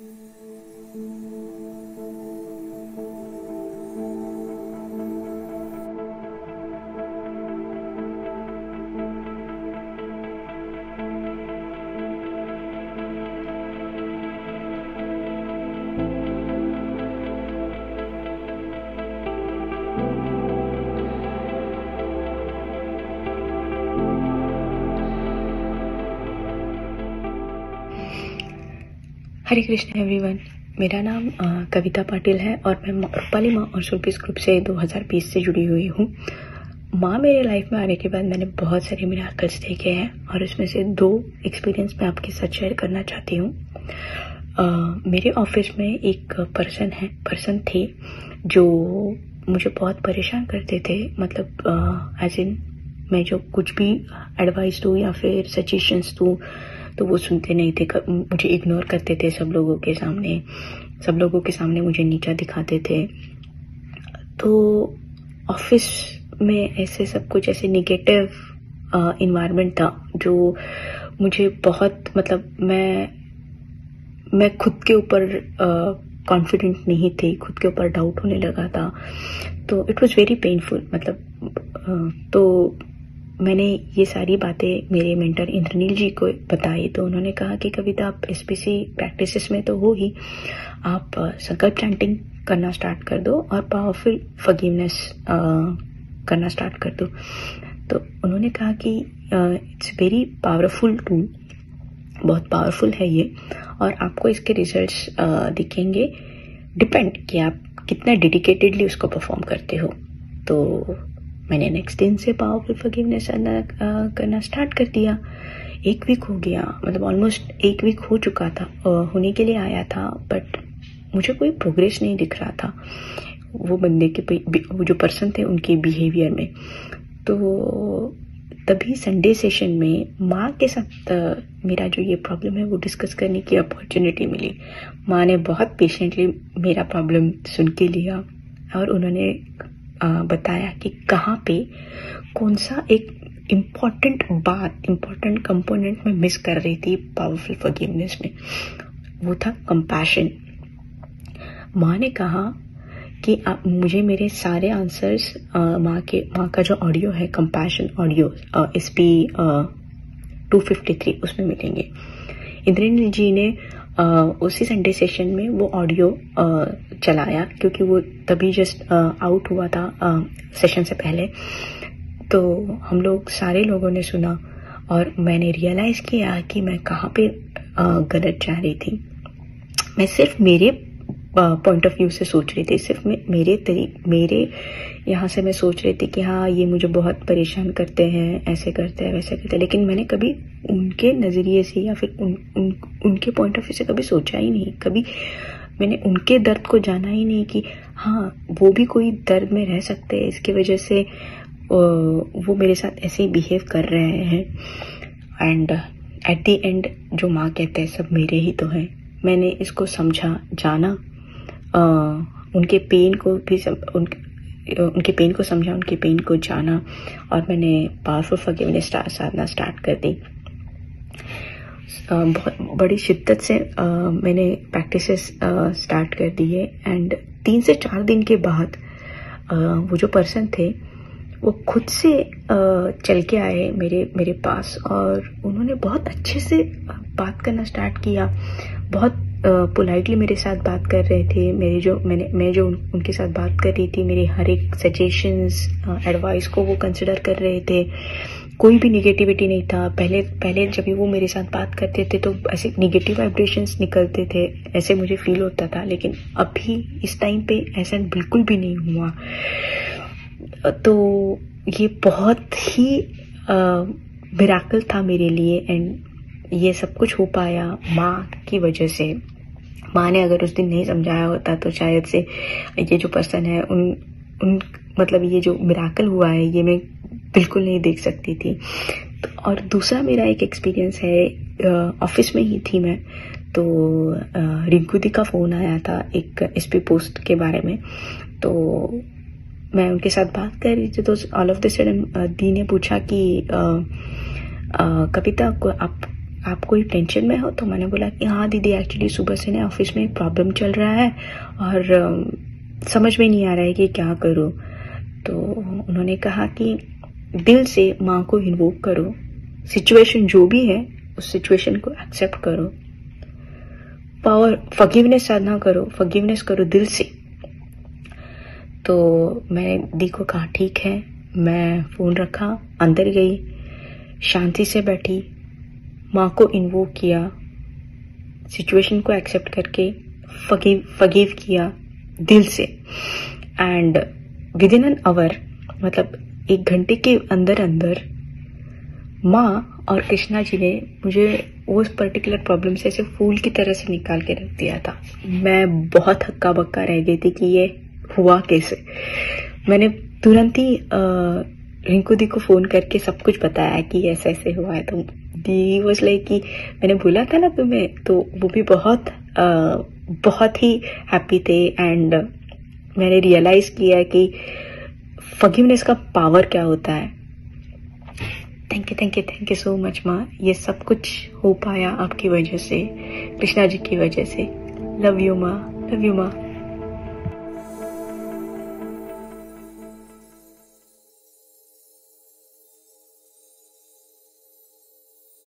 हरे Krishna everyone. मेरा नाम कविता पाटिल है और मैं रूपाली माँ और सुल्पीस ग्रुप से 2020 से जुड़ी हुई हूँ। माँ मेरे लाइफ में आने के बाद मैंने बहुत सारे मिराकल्स देखे हैं और उसमें से 2 एक्सपीरियंस मैं आपके साथ शेयर करना चाहती हूँ। मेरे ऑफिस में एक पर्सन थे जो मुझे बहुत परेशान करते थे। मतलब एज इन मैं जो कुछ भी एडवाइस दूँ या फिर सजेशंस दूँ तो वो सुनते नहीं थे, मुझे इग्नोर करते थे सब लोगों के सामने मुझे नीचा दिखाते थे। तो ऑफिस में ऐसे सब कुछ ऐसे नेगेटिव इन्वायरमेंट था जो मुझे बहुत मतलब मैं खुद के ऊपर कॉन्फिडेंट नहीं थी, खुद के ऊपर डाउट होने लगा था। तो इट वाज वेरी पेनफुल। मतलब तो मैंने ये सारी बातें मेरे मेंटर इंद्रनील जी को बताई तो उन्होंने कहा कि कविता, आप एसपीसी प्रैक्टिसेस में तो हो ही, आप संकल्प चैंटिंग करना स्टार्ट कर दो और पावरफुल फॉरगिवनेस करना स्टार्ट कर दो। तो उन्होंने कहा कि इट्स वेरी पावरफुल टूल, बहुत पावरफुल है ये, और आपको इसके रिजल्ट्स दिखेंगे, डिपेंड कि आप कितना डेडिकेटेडली उसको परफॉर्म करते हो। तो मैंने नेक्स्ट दिन से पावरफुल फॉरगिवनेस करना स्टार्ट कर दिया। 1 वीक हो गया, मतलब ऑलमोस्ट 1 वीक हो चुका था, होने के लिए आया था, बट मुझे कोई प्रोग्रेस नहीं दिख रहा था वो बंदे के, वो जो पर्सन थे उनके बिहेवियर में। तो तभी संडे सेशन में माँ के साथ मेरा जो ये प्रॉब्लम है वो डिस्कस करने की अपॉर्चुनिटी मिली। माँ ने बहुत पेशेंटली मेरा प्रॉब्लम सुन के लिया और उन्होंने बताया कि कहाँ पे कौन सा एक इम्पॉर्टेंट कंपोनेंट मैं मिस कर रही थी पावरफुल फॉरगिवनेस में। वो था कंपैशन। माँ ने कहा कि आप मुझे मेरे सारे आंसर्स माँ का जो ऑडियो है, कंपैशन ऑडियो SP 253 उसमें मिलेंगे। इंद्रनील जी ने उसी संडे सेशन में वो ऑडियो चलाया, क्योंकि वो तभी जस्ट आउट हुआ था सेशन से पहले। तो हम लोग सारे लोगों ने सुना और मैंने रियलाइज किया कि मैं कहाँ पे गलत जा रही थी। मैं सिर्फ मेरे पॉइंट ऑफ व्यू से सोच रही थी, सिर्फ मेरे यहाँ से मैं सोच रही थी कि हाँ, ये मुझे बहुत परेशान करते हैं, ऐसे करते हैं, वैसे करते हैं, लेकिन मैंने कभी उनके नज़रिए से या फिर उनके पॉइंट ऑफ व्यू से कभी सोचा ही नहीं। कभी मैंने उनके दर्द को जाना ही नहीं कि हाँ, वो भी कोई दर्द में रह सकते हैं, इसकी वजह से वो मेरे साथ ऐसे ही बिहेव कर रहे हैं। एंड एट द एंड जो माँ कहते हैं सब मेरे ही तो हैं। मैंने इसको समझा, जाना, उनके पेन को समझा, उनके पेन को जाना, और मैंने पावरफुल फॉरगिवनेस साधना स्टार्ट कर दी। बहुत बड़ी शिद्दत से मैंने प्रैक्टिसेस स्टार्ट कर दी है। एंड 3 से 4 दिन के बाद वो जो पर्सन थे वो खुद से चल के आए मेरे पास और उन्होंने बहुत अच्छे से बात करना स्टार्ट किया। बहुत पोलाइटली मेरे साथ बात कर रहे थे। मैं जो उनके साथ बात कर रही थी, मेरे हर एक सजेशंस, एडवाइस को वो कंसिडर कर रहे थे। कोई भी निगेटिविटी नहीं था। पहले जब वो मेरे साथ बात करते थे तो ऐसे निगेटिव वाइब्रेशंस निकलते थे, ऐसे मुझे फील होता था, लेकिन अभी इस टाइम पे ऐसा बिल्कुल भी नहीं हुआ। तो ये बहुत ही मिराकल था मेरे लिए। एंड ये सब कुछ हो पाया माँ की वजह से। माँ ने अगर उस दिन नहीं समझाया होता तो शायद से ये जो पर्सन है उन मतलब ये जो मिराकल हुआ है ये मैं बिल्कुल नहीं देख सकती थी। और दूसरा मेरा एक एक्सपीरियंस है, ऑफिस में ही थी मैं, तो रिंकू दी का फ़ोन आया था एक SP पोस्ट के बारे में। तो मैं उनके साथ बात कर रही थी तो ऑल ऑफ द सडन दी ने पूछा कि कविता को आप आप कोई टेंशन में हो? तो मैंने बोला कि हाँ दीदी, एक्चुअली सुबह से ना ऑफिस में प्रॉब्लम चल रहा है और समझ में नहीं आ रहा है कि क्या करूँ। तो उन्होंने कहा कि दिल से माँ को इन्वोक करो, सिचुएशन जो भी है उस सिचुएशन को एक्सेप्ट करो, पावर फॉरगिवनेस साधना करो, फॉरगिवनेस करो दिल से। तो मैंने दी को कहा ठीक है। मैं फोन रखा, अंदर गई, शांति से बैठी, माँ को इन्वोक किया, सिचुएशन को एक्सेप्ट करके फॉरगिव किया दिल से। And within an hour, मतलब 1 घंटे के अंदर अंदर माँ और कृष्णा जी ने मुझे उस पर्टिकुलर प्रॉब्लम से ऐसे फूल की तरह से निकाल के रख दिया था। मैं बहुत हक्का बक्का रह गई थी कि ये हुआ कैसे। मैंने तुरंत ही रिंकू दी को फोन करके सब कुछ बताया कि ऐसे ऐसे हुआ है। तो दी वाज लाइक कि मैंने बोला था ना तुम्हें। तो वो भी बहुत ही हैप्पी थे। एंड मैंने रियलाइज किया कि फॉरगिवनेस का पावर क्या होता है। थैंक यू सो मच माँ। ये सब कुछ हो पाया आपकी वजह से, कृष्णा जी की वजह से। लव यू माँ, लव यू माँ।